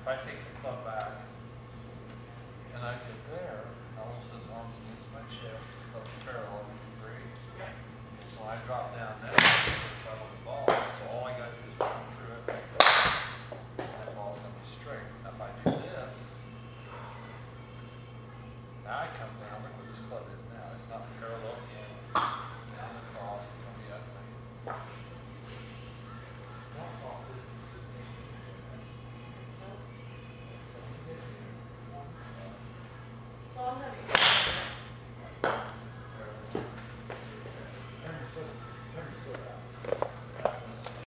if I take the club back and I get there, it almost says arms against my chest, club parallel, great. So I drop down.